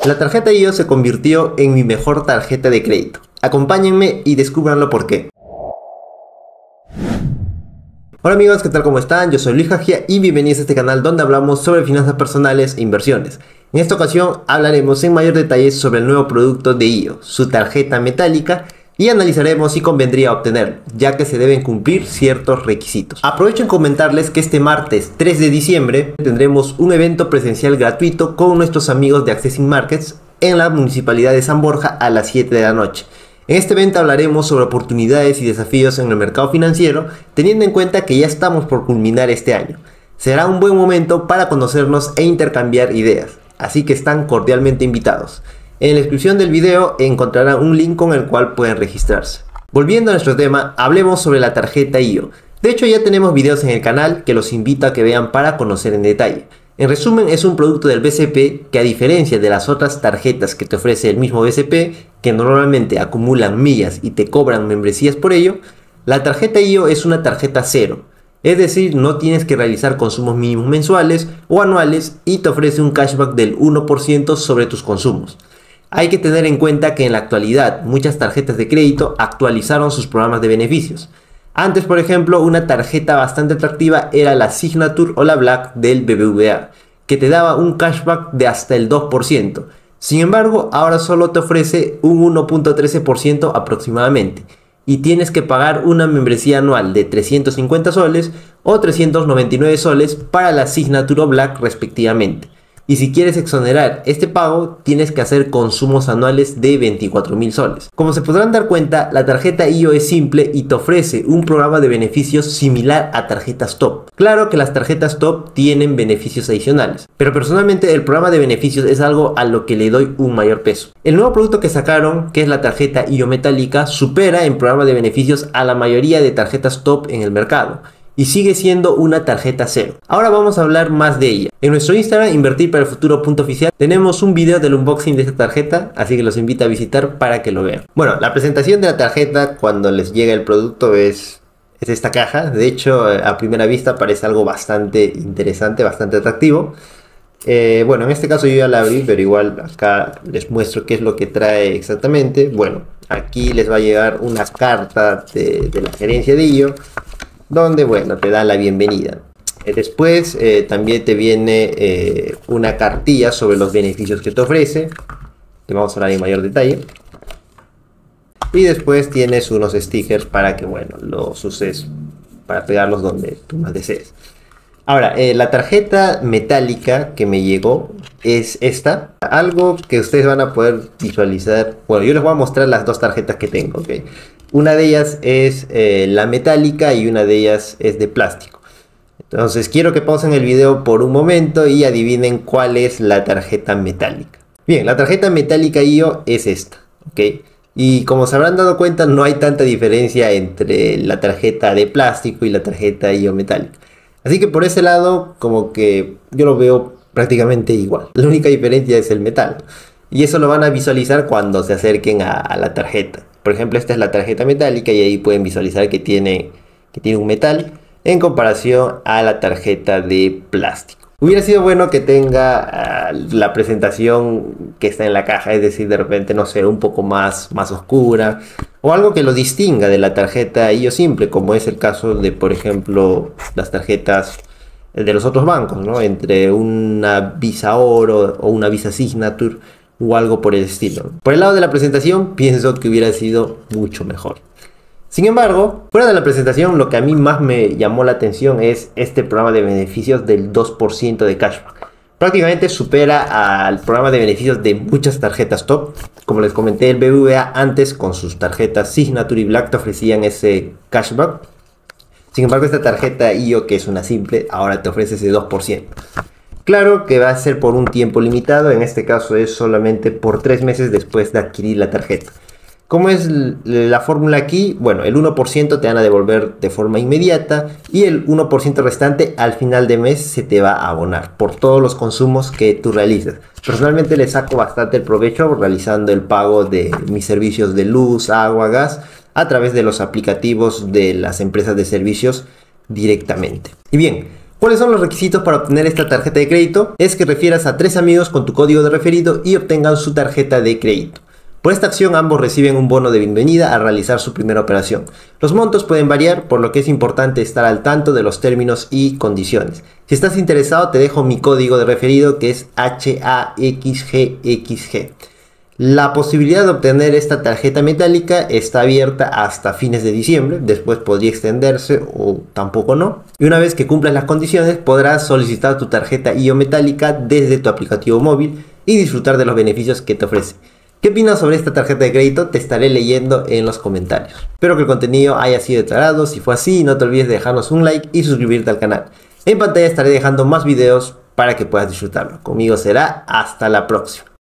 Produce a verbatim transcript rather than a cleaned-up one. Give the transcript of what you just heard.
La tarjeta I O se convirtió en mi mejor tarjeta de crédito. Acompáñenme y descúbranlo por qué. Hola amigos, ¿qué tal? ¿Cómo están? Yo soy Luis Jajía y bienvenidos a este canal donde hablamos sobre finanzas personales e inversiones. En esta ocasión hablaremos en mayor detalle sobre el nuevo producto de I O, su tarjeta metálica, y analizaremos si convendría obtenerlo, ya que se deben cumplir ciertos requisitos. Aprovecho en comentarles que este martes tres de diciembre tendremos un evento presencial gratuito con nuestros amigos de Accessing Markets en la Municipalidad de San Borja a las siete de la noche. En este evento hablaremos sobre oportunidades y desafíos en el mercado financiero, teniendo en cuenta que ya estamos por culminar este año. Será un buen momento para conocernos e intercambiar ideas, así que están cordialmente invitados. En la descripción del video encontrarán un link con el cual pueden registrarse. Volviendo a nuestro tema, hablemos sobre la tarjeta I O. De hecho ya tenemos videos en el canal que los invito a que vean para conocer en detalle. En resumen, es un producto del B C P que, a diferencia de las otras tarjetas que te ofrece el mismo B C P, que normalmente acumulan millas y te cobran membresías por ello, la tarjeta I O es una tarjeta cero. Es decir, no tienes que realizar consumos mínimos mensuales o anuales y te ofrece un cashback del uno por ciento sobre tus consumos. Hay que tener en cuenta que en la actualidad muchas tarjetas de crédito actualizaron sus programas de beneficios. Antes, por ejemplo, una tarjeta bastante atractiva era la Signature o la Black del B B V A, que te daba un cashback de hasta el dos por ciento. Sin embargo, ahora solo te ofrece un uno punto trece por ciento aproximadamente, y tienes que pagar una membresía anual de trescientos cincuenta soles o trescientos noventa y nueve soles para la Signature o Black respectivamente. Y si quieres exonerar este pago, tienes que hacer consumos anuales de veinticuatro mil soles. Como se podrán dar cuenta, la tarjeta I O es simple y te ofrece un programa de beneficios similar a tarjetas Top. Claro que las tarjetas Top tienen beneficios adicionales, pero personalmente el programa de beneficios es algo a lo que le doy un mayor peso. El nuevo producto que sacaron, que es la tarjeta I O metálica, supera en programa de beneficios a la mayoría de tarjetas Top en el mercado y sigue siendo una tarjeta cero. Ahora vamos a hablar más de ella. En nuestro Instagram, invertir para el futuro punto oficial, tenemos un video del unboxing de esta tarjeta, así que los invito a visitar para que lo vean. Bueno, la presentación de la tarjeta cuando les llega el producto es, es esta caja. De hecho, a primera vista parece algo bastante interesante, bastante atractivo. Eh, bueno, en este caso yo ya la abrí, pero igual acá les muestro qué es lo que trae exactamente. Bueno, aquí les va a llegar una carta de, de la gerencia de I O, donde, bueno, te dan la bienvenida. Después eh, también te viene eh, una cartilla sobre los beneficios que te ofrece, que vamos a hablar en mayor detalle. Y después tienes unos stickers para que, bueno, los uses para pegarlos donde tú más desees. Ahora, eh, la tarjeta metálica que me llegó es esta. Algo que ustedes van a poder visualizar. Bueno, yo les voy a mostrar las dos tarjetas que tengo, ¿ok? Una de ellas es eh, la metálica y una de ellas es de plástico. Entonces quiero que pausen el video por un momento y adivinen cuál es la tarjeta metálica. Bien, la tarjeta metálica I O es esta, ¿ok? Y como se habrán dado cuenta, no hay tanta diferencia entre la tarjeta de plástico y la tarjeta I O metálica. Así que por ese lado, como que yo lo veo prácticamente igual. La única diferencia es el metal. Y eso lo van a visualizar cuando se acerquen a, a la tarjeta. Por ejemplo, esta es la tarjeta metálica y ahí pueden visualizar que tiene, que tiene un metal en comparación a la tarjeta de plástico. Hubiera sido bueno que tenga uh, la presentación que está en la caja, es decir, de repente, no sé, un poco más, más oscura, o algo que lo distinga de la tarjeta I O simple, como es el caso de, por ejemplo, las tarjetas de los otros bancos, ¿no? Entre una Visa Oro o una Visa Signature o algo por el estilo. Por el lado de la presentación, pienso que hubiera sido mucho mejor. Sin embargo, fuera de la presentación, lo que a mí más me llamó la atención es este programa de beneficios del dos por ciento de cashback. Prácticamente supera al programa de beneficios de muchas tarjetas Top. Como les comenté, el B B V A antes con sus tarjetas Signature y Black te ofrecían ese cashback. Sin embargo, esta tarjeta I O, que es una simple, ahora te ofrece ese dos por ciento. Claro que va a ser por un tiempo limitado, en este caso es solamente por tres meses después de adquirir la tarjeta. ¿Cómo es la fórmula aquí? Bueno, el uno por ciento te van a devolver de forma inmediata y el uno por ciento restante al final de mes se te va a abonar por todos los consumos que tú realizas. Personalmente le saco bastante el provecho realizando el pago de mis servicios de luz, agua, gas a través de los aplicativos de las empresas de servicios directamente. Y bien, ¿Cuáles son los requisitos para obtener esta tarjeta de crédito? Es que refieras a tres amigos con tu código de referido y obtengan su tarjeta de crédito. Por esta acción ambos reciben un bono de bienvenida al realizar su primera operación. Los montos pueden variar, por lo que es importante estar al tanto de los términos y condiciones. Si estás interesado, te dejo mi código de referido, que es H A X G X G. La posibilidad de obtener esta tarjeta metálica está abierta hasta fines de diciembre, después podría extenderse o tampoco no. Y una vez que cumplas las condiciones, podrás solicitar tu tarjeta I O metálica desde tu aplicativo móvil y disfrutar de los beneficios que te ofrece. ¿Qué opinas sobre esta tarjeta de crédito? Te estaré leyendo en los comentarios. Espero que el contenido haya sido de tu agrado. Si fue así, no te olvides de dejarnos un like y suscribirte al canal. En pantalla estaré dejando más videos para que puedas disfrutarlo. Conmigo será hasta la próxima.